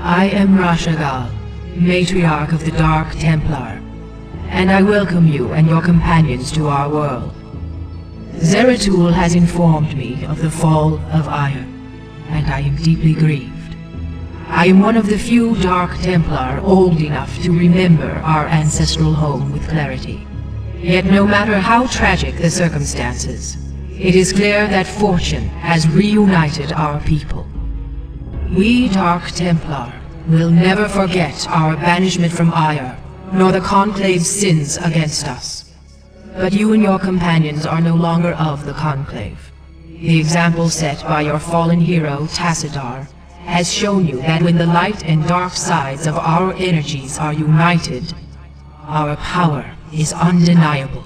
I am Rashagal, Matriarch of the Dark Templar, and I welcome you and your companions to our world. Zeratul has informed me of the fall of Aiur, and I am deeply grieved. I am one of the few Dark Templar old enough to remember our ancestral home with clarity. Yet no matter how tragic the circumstances, it is clear that fortune has reunited our people. We Dark Templar will never forget our banishment from Aiur, nor the Conclave's sins against us. But you and your companions are no longer of the Conclave. The example set by your fallen hero, Tassadar, has shown you that when the light and dark sides of our energies are united, our power is undeniable.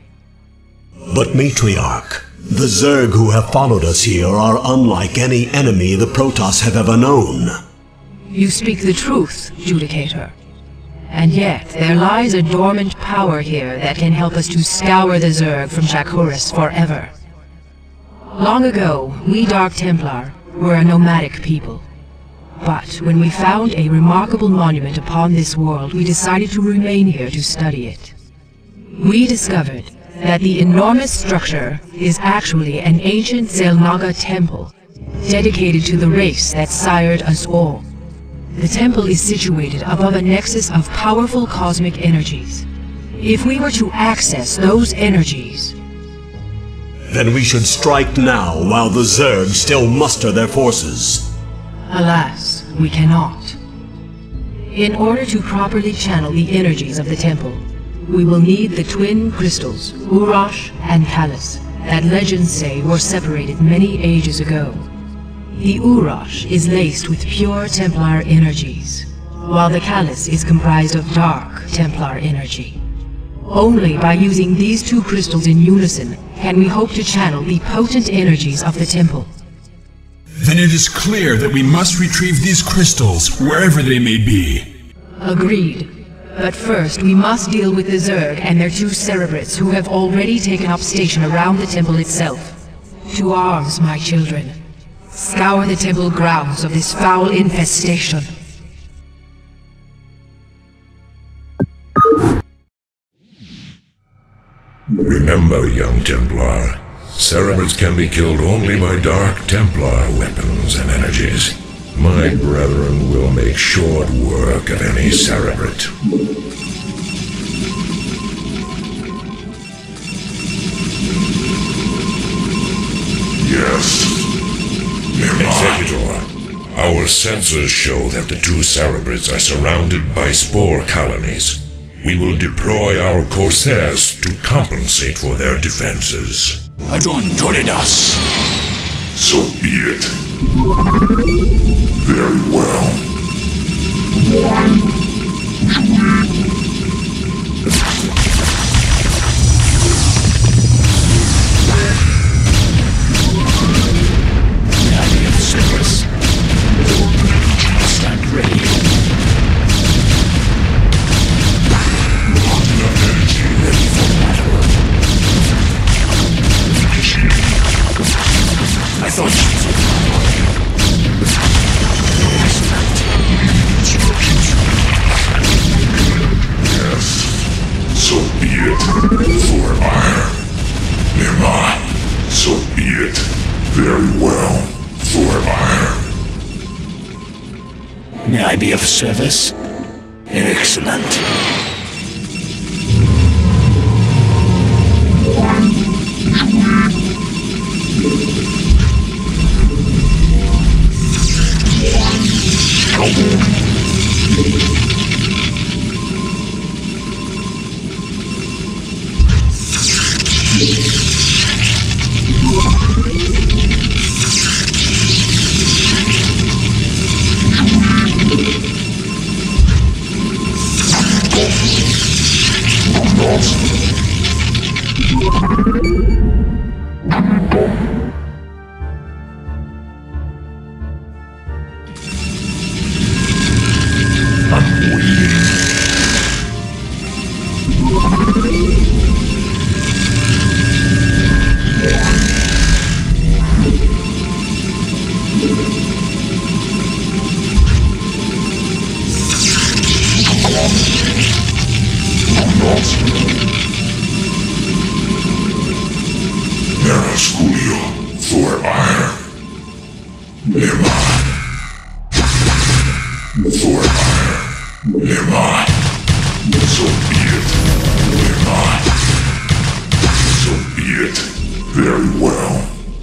But Matriarch, the Zerg who have followed us here are unlike any enemy the Protoss have ever known. You speak the truth, Judicator. And yet, there lies a dormant power here that can help us to scour the Zerg from Shakuras forever. Long ago, we Dark Templar were a nomadic people. But when we found a remarkable monument upon this world, we decided to remain here to study it. We discovered that the enormous structure is actually an ancient Xel'Naga temple, dedicated to the race that sired us all. The temple is situated above a nexus of powerful cosmic energies. If we were to access those energies... Then we should strike now while the Zerg still muster their forces. Alas, we cannot. In order to properly channel the energies of the temple, we will need the twin crystals, Urash and Callus, that legends say were separated many ages ago. The Urash is laced with pure Templar energies, while the Callus is comprised of dark Templar energy. Only by using these two crystals in unison can we hope to channel the potent energies of the temple. Then it is clear that we must retrieve these crystals wherever they may be. Agreed. But first we must deal with the Zerg and their two Cerebrates who have already taken up station around the temple itself. To arms, my children. Scour the temple grounds of this foul infestation. Remember, young Templar, Cerebrates can be killed only by Dark Templar weapons and energies. My brethren will make short work of any Cerebrate. Yes. Executor, our sensors show that the two Cerebrates are surrounded by spore colonies. We will deploy our Corsairs to compensate for their defenses. Adon Toridas! So be it. Very well. Army of Cerberus. Stand ready. Enough energy ready for battle. I thought Yes. So be it. For Aiur. Nima. So be it. Very well. For Aiur. May I be of service? Excellent. ire. Lima. For ire. Lima. So be it. Lima. So be it. Very well.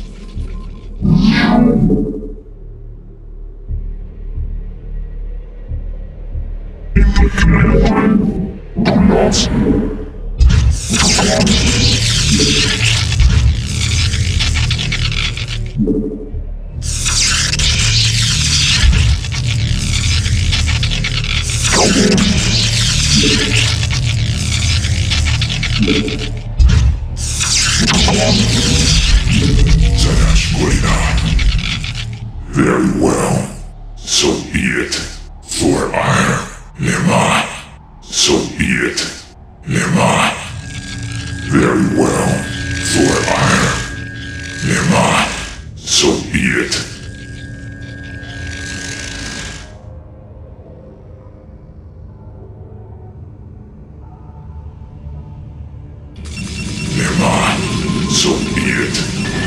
Very well. So be it. For ire. Lima. So be it. Lima. Very well. For ire. Lima. So be it. Lima. So be it.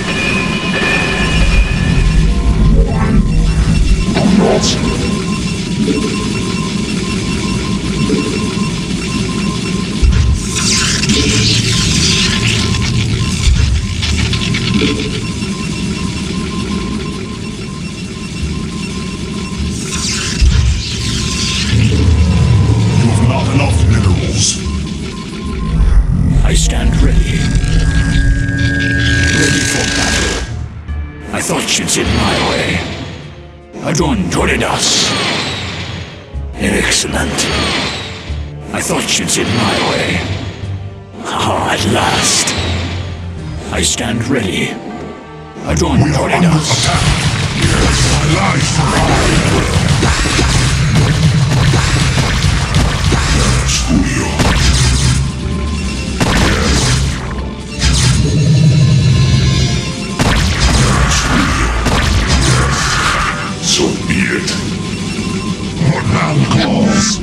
I stand ready. Ready for battle. I thought you'd sit my way. Adon Toridas. Excellent. I thought you'd sit my way. Ah, at last. I stand ready. Adon Toridas. Yes, my life for ire. Studio. So be it. What now calls?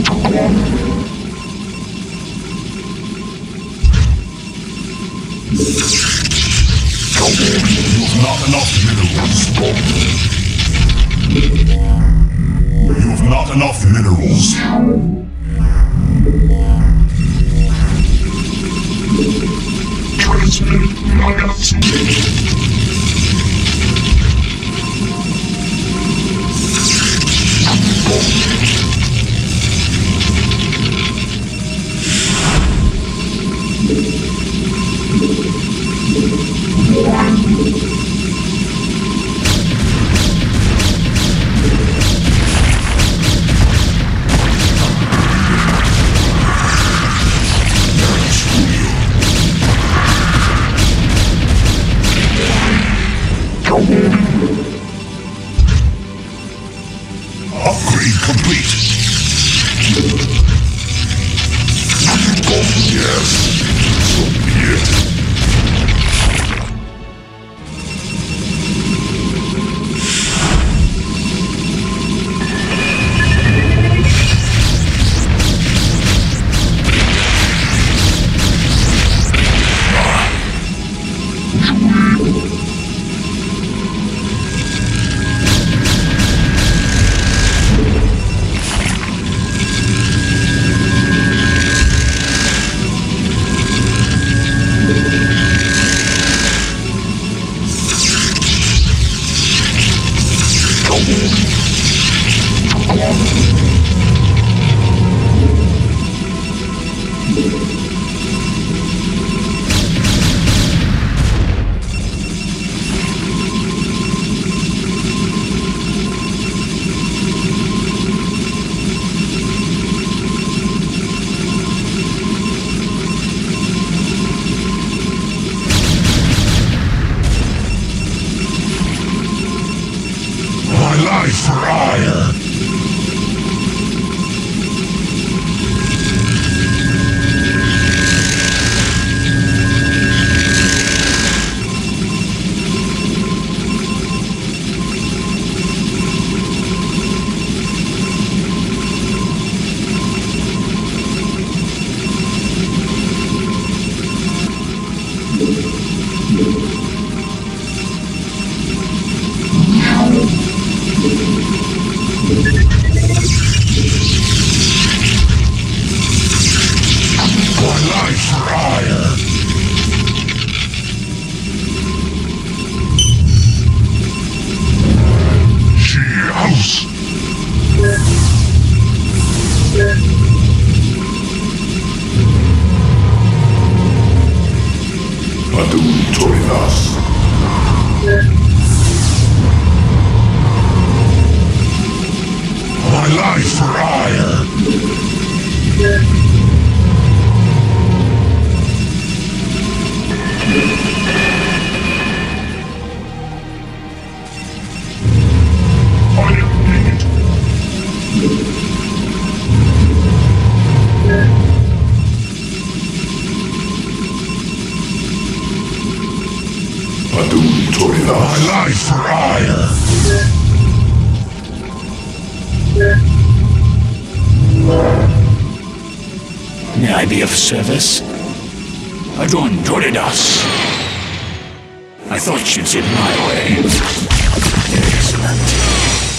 You've not enough minerals. You've not enough minerals. Transmit Nagatsu. Upgrade complete. Yes. So be it. Life for ire. life for ire. May I be of service? Adon Doridas. I thought you'd sit my way. Excellent.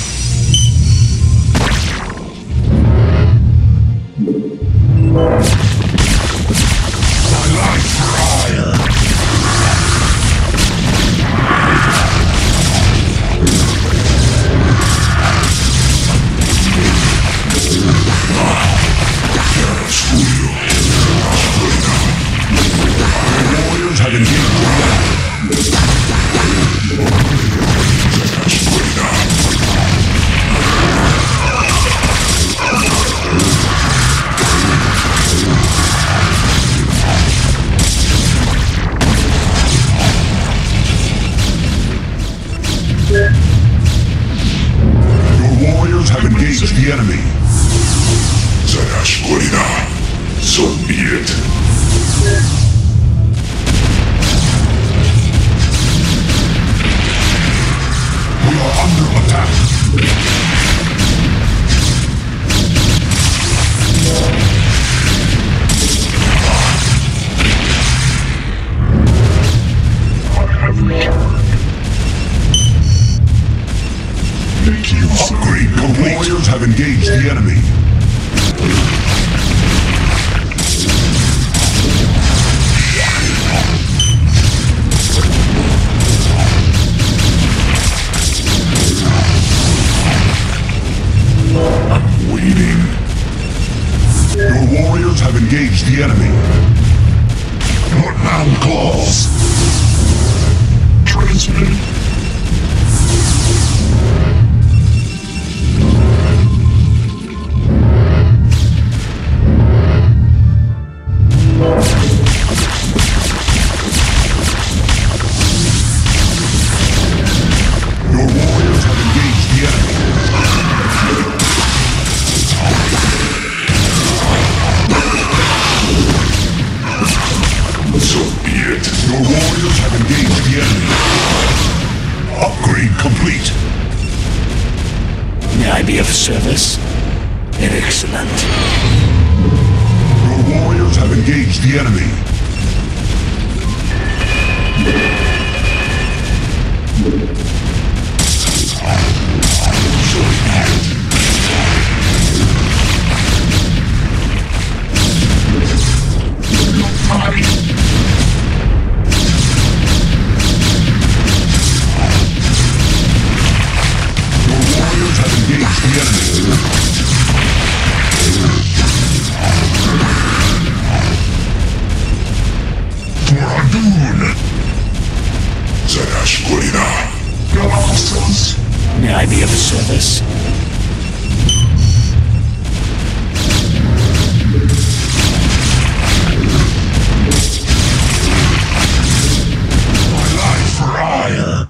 The enemy. Zadash Gorina. So be it. We are under attack. Upgrade complete. Warriors have engaged the enemy. I'm waiting. Your warriors have engaged the enemy. Put down claws. Transmit. Your warriors have engaged the enemy. Upgrade complete. May I be of service? Excellent. Your warriors have engaged the enemy. May I be of service? My life for ire.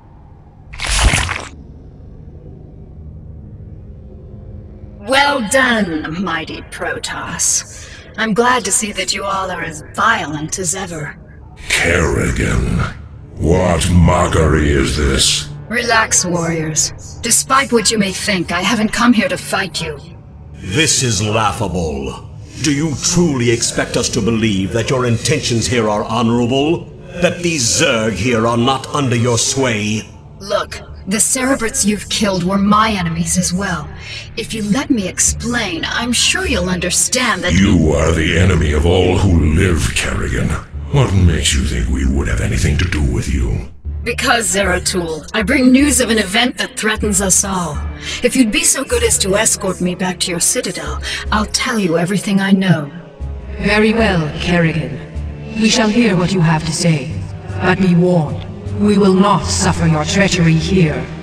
Well done, mighty Protoss. I'm glad to see that you all are as violent as ever. Kerrigan, what mockery is this? Relax, warriors. Despite what you may think, I haven't come here to fight you. This is laughable. Do you truly expect us to believe that your intentions here are honorable? That these Zerg here are not under your sway? Look, the Cerebrates you've killed were my enemies as well. If you let me explain, I'm sure you'll understand that— You are the enemy of all who live, Kerrigan. What makes you think we would have anything to do with you? Because, Zeratul, I bring news of an event that threatens us all. If you'd be so good as to escort me back to your citadel, I'll tell you everything I know. Very well, Kerrigan. We shall hear what you have to say. But be warned, we will not suffer your treachery here.